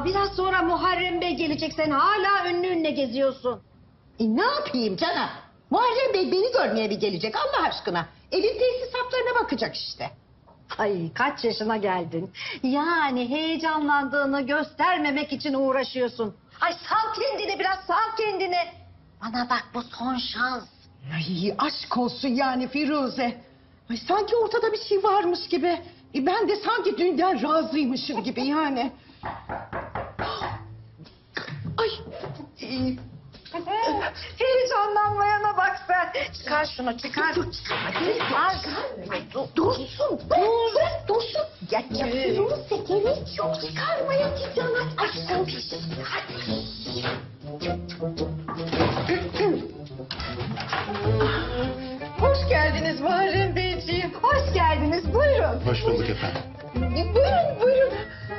biraz sonra Muharrem Bey gelecek. Sen hala önüne geziyorsun. Ne yapayım canım? Muharrem Bey beni görmeye mi gelecek Allah aşkına? Evin tesisatlarına bakacak işte. Ay kaç yaşına geldin? Yani heyecanlandığını göstermemek için uğraşıyorsun. Ay sal kendini biraz, sal kendini. Bana bak, bu son şans. Ay aşk olsun yani Firuze. Ay sanki ortada bir şey varmış gibi. Ben de sanki dünden razıymışım gibi yani. Ay. Heyecanlanmayana bak sen. Çıkar şunu, çıkar. Dur, dursun. Dursun. Ya Firuze gerek yok. Çıkarmaya gideceğim. Aşk olsun. Hoş geldiniz Muharrem Beyciğim. Hoş geldiniz, buyurun. Hoş bulduk efendim. Buyurun, buyurun.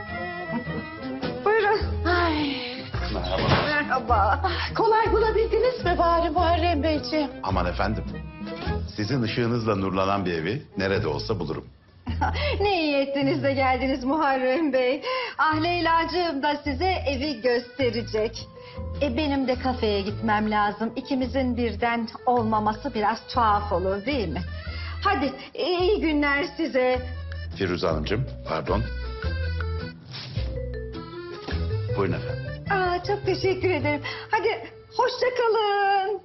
Buyurun. Ay. Merhaba. Merhaba. Kolay bulabildiniz mi bari Muharrem Beyciğim? Aman efendim. Sizin ışığınızla nurlanan bir evi nerede olsa bulurum. Ne iyi ettiniz de geldiniz Muharrem Bey. Ah Leyla'cığım da size evi gösterecek. Benim de kafeye gitmem lazım. İkimizin birden olmaması biraz tuhaf olur değil mi? Hadi iyi günler size. Firuze Hanımcığım, pardon. Buyurun efendim. Aa, çok teşekkür ederim. Hadi hoşça kalın.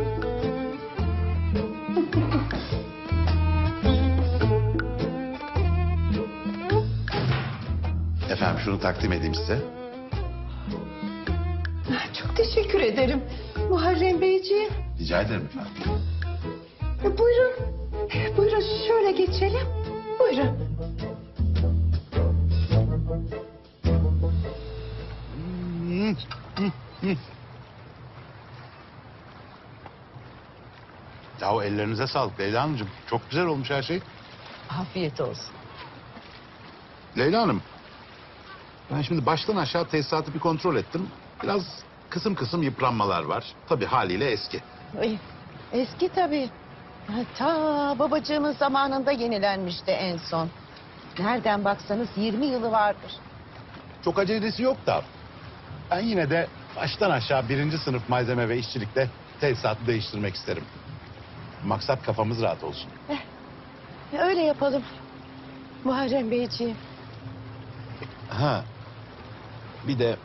Efendim şunu takdim edeyim size. Çok teşekkür ederim Muharrem Beyciğim. Rica ederim efendim. Buyurun. Buyurun şöyle geçelim. Buyurun. Ya o ellerinize sağlık Leyla Hanımcığım. Çok güzel olmuş her şey. Afiyet olsun. Leyla Hanım. Ben şimdi baştan aşağı tesisatı bir kontrol ettim. Biraz kısım kısım yıpranmalar var. Tabii haliyle eski. Ay, eski tabii. Ta babacığımın zamanında yenilenmişti en son. Nereden baksanız 20 yılı vardır. Çok acelesi yok da. Ben yine de baştan aşağı 1. sınıf malzeme ve işçilikle tesisatı değiştirmek isterim. Maksat kafamız rahat olsun. Öyle yapalım. Muharrem Beyciğim. Ha. Bir de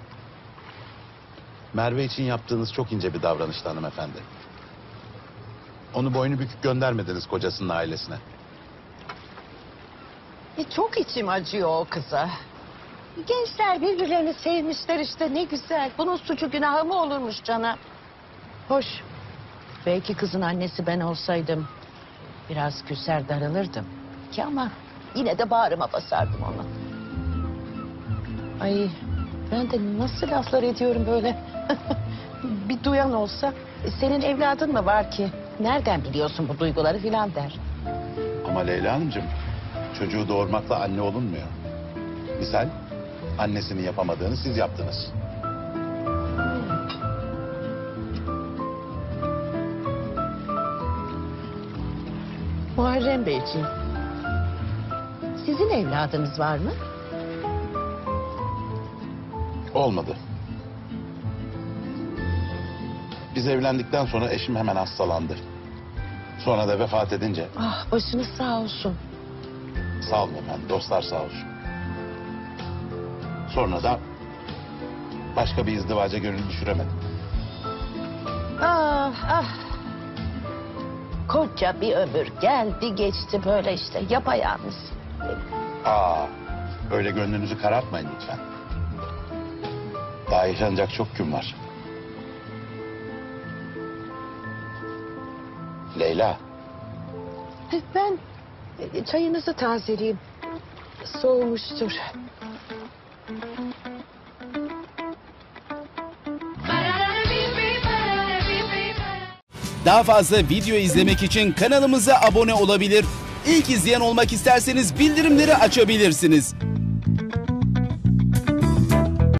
Merve için yaptığınız çok ince bir davranıştı hanımefendi. Onu boynu bükük göndermediniz kocasının ailesine. Çok içim acıyor o kıza. Gençler birbirlerini sevmişler işte, ne güzel. Bunun suçu günahı mı olurmuş cana? Hoş. Belki kızın annesi ben olsaydım biraz küser darılırdım ki, ama yine de bağrıma basardım onu. Ay, ben de nasıl laflar ediyorum böyle. Bir duyan olsa senin evladın mı var ki? Nereden biliyorsun bu duyguları filan der. Ama Leyla Hanımcığım, çocuğu doğurmakla anne olunmuyor. Misal, annesinin yapamadığını siz yaptınız. Muharrem Beyciğim, sizin evladınız var mı? Olmadı. Biz evlendikten sonra eşim hemen hastalandı. Sonra da vefat edince, Ah, başınız sağ olsun. sağ olun efendim, dostlar sağ olsun. Sonra da başka bir izdivaca gönül düşüremedim. Ah ah. Koca bir ömür geldi geçti böyle işte, yapayalnız. Aa, öyle gönlünüzü karartmayın lütfen. Daha yaşanacak çok gün var. Leyla, Ben çayınızı tazeleyeyim. Soğumuştur. Daha fazla video izlemek için kanalımıza abone olabilir. İlk izleyen olmak isterseniz bildirimleri açabilirsiniz.